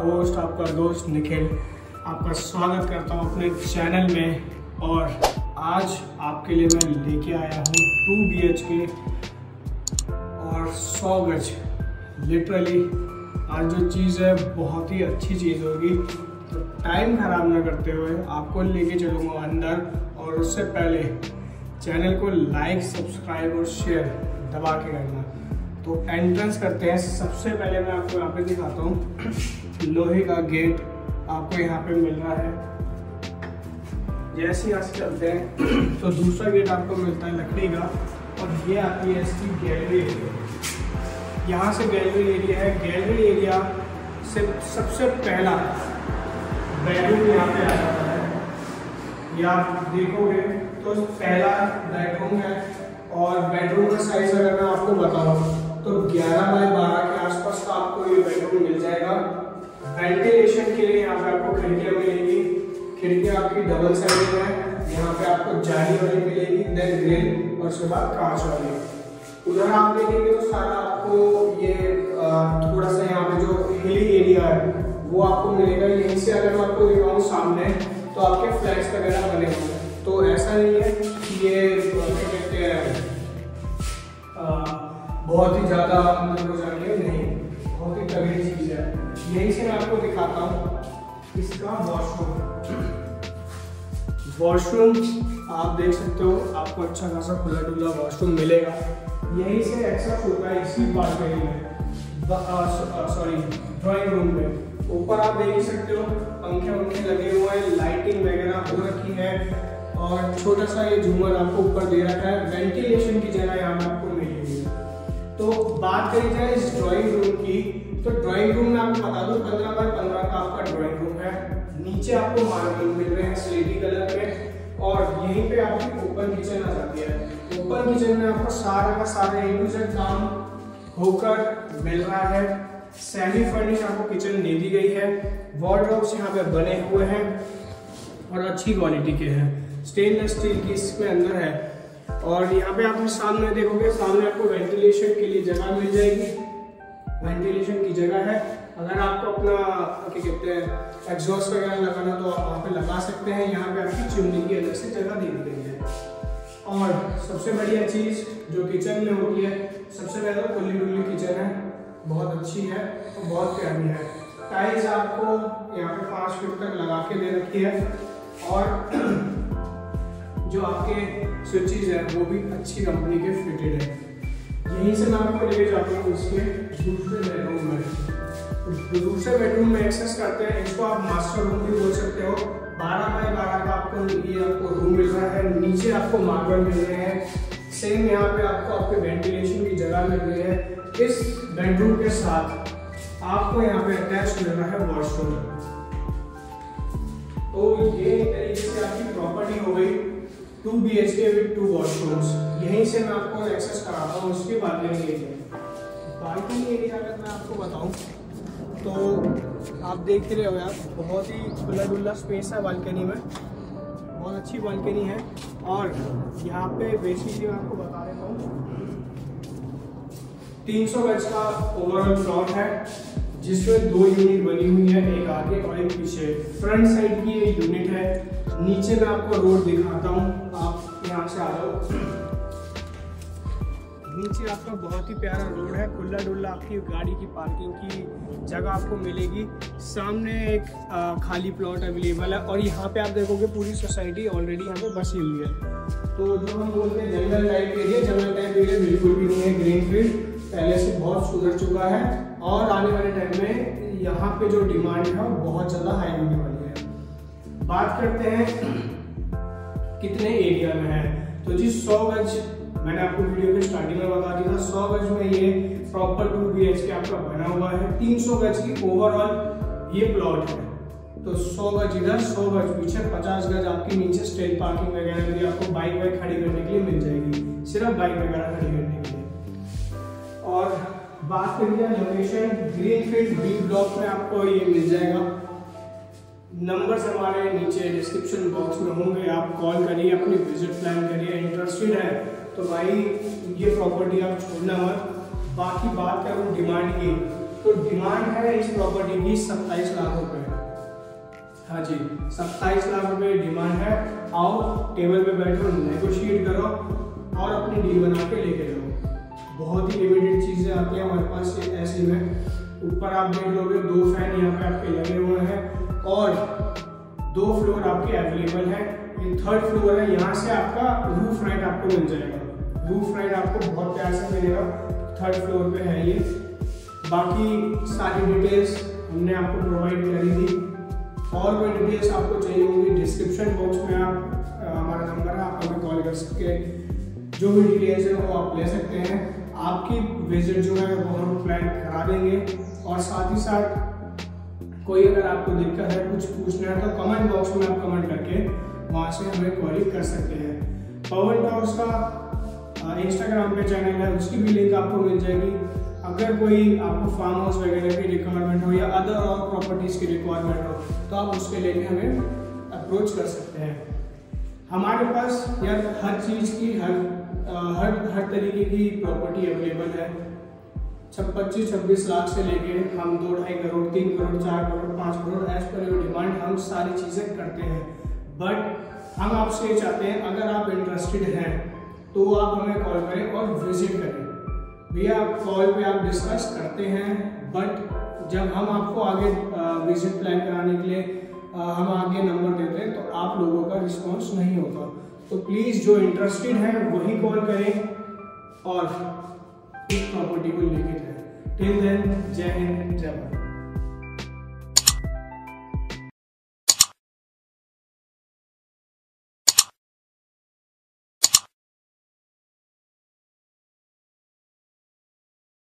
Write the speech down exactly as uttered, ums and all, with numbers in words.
Host, आपका दोस्त निखिल, आपका स्वागत करता हूं अपने चैनल में। और आज आपके लिए मैं लेके आया हूं टू बी एच के और सौ गज। लिटरली आज जो चीज़ है बहुत ही अच्छी चीज़ होगी, तो टाइम ख़राब ना करते हुए आपको लेके चलूँगा अंदर। और उससे पहले चैनल को लाइक, सब्सक्राइब और शेयर दबा के करना। तो एंट्रेंस करते हैं। सबसे पहले मैं आपको यहाँ पे दिखाता हूँ लोहे का गेट आपको यहाँ पे मिल रहा है। जैसे यहाँ से चलते हैं तो दूसरा गेट आपको मिलता है लकड़ी का, और ये आती है इसकी गैलरी एरिया। यहाँ से गैलरी एरिया है। गैलरी एरिया से सबसे पहला बेडरूम यहाँ पे आ जाता है। ये आप देखोगे तो पहला बेडरूम है, और बेडरूम का साइज अगर मैं आपको बताऊँ तो ग्यारह बाय बारह के आसपास का आपको ये बेडरूम मिल जाएगा। वेंटिलेशन के लिए यहाँ पे आपको खिड़कियाँ मिलेगी। खिड़कियाँ आपकी डबल साइड है। यहाँ पे आपको जाली वाली मिलेगी, देन ग्रिल, और उसके बाद कांच वाली। उधर आप देखेंगे तो सारा आपको ये थोड़ा सा यहाँ पे जो हिली एरिया है वो आपको मिलेगा। यहीं से अगर मैं आपको दिखाऊँ सामने तो आपके फ्लैट्स वगैरह बने हुए हैं। तो ऐसा नहीं है कि ये क्या कहते हैं बहुत ही ज़्यादा अंदर हो जाएंगे, नहीं, बहुत ही तगड़ी चीज़ है। यहीं से मैं आपको दिखाता हूँ इसका वॉशरूम। वॉशरूम आप देख सकते हो, आपको अच्छा खासा खुला डुला वॉशरूम मिलेगा। यहीं से एक्सेस होता है इसी बालकनी में, सॉरी ड्राइंग रूम में। ऊपर आप देख ही सकते हो पंखे वंखे लगे हुए हैं, लाइटिंग वगैरह हो रखी है, और छोटा सा ये झूमर आपको ऊपर दे रखा है। वेंटिलेशन की जगह यहाँ पे आपको मिलेगी। तो बात करी जाए इस ड्राइंग रूम की, तो ड्राइंग रूम में आपको बता दूं पंद्रह बाय पंद्रह का आपका ड्राइंग रूम है। नीचे आपको मार्बल मिल रहे हैं स्लेटी कलर में, और यहीं पे आपकी ओपन किचन आ जाती है। ओपन किचन में आपको सारा का सारा ए टू जेड काम होकर मिल रहा है। सेमी फर्निश आपको किचन दे दी गई है। वार्डरोब्स यहाँ पे बने हुए हैं और अच्छी क्वालिटी के हैं। स्टेनलेस स्टील की इसमें अंदर है। और यहाँ पे आप सामने देखोगे, सामने आपको वेंटिलेशन के लिए जगह मिल जाएगी। वेंटिलेशन की जगह है। अगर आपको अपना क्या कहते हैं एग्जॉस्ट वगैरह लगाना तो आप वहाँ पे लगा सकते हैं। यहाँ पे आपकी चिमनी की अलग से जगह दे दी गई है। और सबसे बढ़िया चीज़ जो किचन में होती है, सबसे पहले तो खुली डुली किचन है, बहुत अच्छी है और बहुत प्यारी है। टाइल्स आपको यहाँ पे पाँच फीट तक लगा के दे रखी है, और जो आपके स्विचेस है वो भी अच्छी कंपनी के फिटेड है। यहीं से मैं आपको लेके जाता हूँ उसके दूसरे बेडरूम में। तो दूसरे बेडरूम में एक्सेस करते हैं। इसको आप मास्टर रूम भी बोल सकते हो। बारह बाय बारह का आपको ये आपको रूम मिल रहा है। नीचे आपको मार्बल मिल रहे हैं। सेम यहाँ पे आपको आपके वेंटिलेशन की जगह मिल रही है। इस बेडरूम के साथ आपको यहाँ पे अटैच मिल रहा है वॉशरूम। तो ये तरीके से आपकी प्रॉपर्टी हो गई two B H K with two washrooms. यहीं से मैं आपको एक्सेस कराता हूँ उसके बालकनी एरिया। बालकनी एरिया अगर मैं आपको बताऊँ तो आप देख ही रहे हो यार, बहुत ही खुला डुल्ला स्पेस है बालकनी में। बहुत अच्छी बालकनी है। और यहाँ पे बेसिकली मैं आपको बता देता हूँ तीन सौ गज का ओवरऑल प्लॉट है, जिसमें दो यूनिट बनी हुई है, एक आगे और एक पीछे। फ्रंट साइड की एक यूनिट है। नीचे मैं आपको रोड दिखाता हूँ, आप यहाँ से आ जाओ। नीचे आपका बहुत ही प्यारा रोड है, खुला डुल्ला आपकी गाड़ी की पार्किंग की जगह आपको मिलेगी। सामने एक आ, खाली प्लॉट अवेलेबल है, और यहाँ पे आप देखोगे पूरी सोसाइटी ऑलरेडी यहाँ पे बसी हुई है। तो जो हम बोलते हैं जंगल टाइप एरिया, जंगल टाइप एरिया बिल्कुल भी नहीं है। ग्रीन फील्ड पहले से बहुत सुधर चुका है, और आने वाले टाइम में यहाँ पे जो डिमांड है वो बहुत ज़्यादा हाई होने वाली है। बात करते हैं कितने एरिया में है। तो जी सौ गज मैंने आपको वीडियो के स्टार्टिंग में बता दिया था। सौ गज में ये प्रॉपर टू बी एच के आपका बना हुआ है। तीन सौ गज की ओवरऑल ये प्लॉट है। तो सौ गज इधर, सौ गज पीछे, पचास गज आपकी नीचे स्ट्रेट पार्किंग वगैरह भी आपको बाइक वाइक खड़ी करने के लिए मिल जाएगी, सिर्फ बाइक वगैरह खड़ी करने के लिए। और बात करिए लोकेशन, ग्रीनफील्ड बी ब्लॉक में आपको ये मिल जाएगा। नंबर्स हमारे नीचे डिस्क्रिप्शन बॉक्स में होंगे, आप कॉल करिए, अपनी विजिट प्लान करिए। इंटरेस्टेड है तो भाई ये प्रॉपर्टी आप छोड़ना मत। बाकी बात करूँ डिमांड की, तो डिमांड है इस प्रॉपर्टी की सत्ताईस लाख रुपए। हाँ जी, सत्ताईस लाख रुपए डिमांड है। आओ टेबल पे बैठो, नेगोशिएट करो और अपनी डील बना के लेके जाओ। बहुत ही लिमिटेड चीजें आती हैं हमारे पास ऐसी में। ऊपर आप देख लोगे दो फैन यहाँ पे आपके लगे हुए हैं और दो फ्लोर आपके अवेलेबल है। ये थर्ड फ्लोर है, यहाँ से आपका रूफ राइट आपको मिल जाएगा। रूफ राइट आपको बहुत प्यार से मिलेगा, थर्ड फ्लोर पे है ये। बाकी सारी डिटेल्स हमने आपको प्रोवाइड करी थी। और कोई डिटेल्स आपको चाहिए होगी डिस्क्रिप्शन बॉक्स में आप हमारा नंबर है, आप हमें कॉल कर सकते हैं। जो भी डिटेल्स है वो आप ले सकते हैं। आपकी विजिट जो है वो हम प्लान करा देंगे। और साथ ही साथ कोई अगर आपको दिक्कत है, कुछ पूछना है, तो कमेंट बॉक्स में आप कमेंट करके वहाँ से हमें क्वेरी कर सकते हैं। पवन टावर्स का इंस्टाग्राम पे चैनल है, उसकी भी लिंक आपको मिल जाएगी। अगर कोई आपको फार्म हाउस वगैरह की रिक्वायरमेंट हो या अदर और प्रॉपर्टीज की रिक्वायरमेंट हो तो आप उसके लिए हमें अप्रोच कर सकते हैं। हमारे पास यार हर चीज़ की हर आ, हर हर तरीके की प्रॉपर्टी अवेलेबल है। छब पच्चीस छब्बीस लाख से लेके हम दो ढाई करोड़, तीन करोड़, चार करोड़, पाँच crore, as per your demand हम सारी चीज़ें करते हैं। बट हम आपसे ये चाहते हैं अगर आप इंटरेस्टेड हैं तो आप हमें कॉल करें और विजिट करें। भैया कॉल पे आप डिस्कस करते हैं, बट जब हम आपको आगे विजिट प्लान कराने के लिए आ, हम आगे नंबर देते हैं तो आप लोगों का रिस्पांस नहीं होता। तो प्लीज़ जो इंटरेस्टेड है वही कॉल करें और इस प्रॉपर्टी को लेके जाएं। टिल देन, जय हिंद, जय भारत।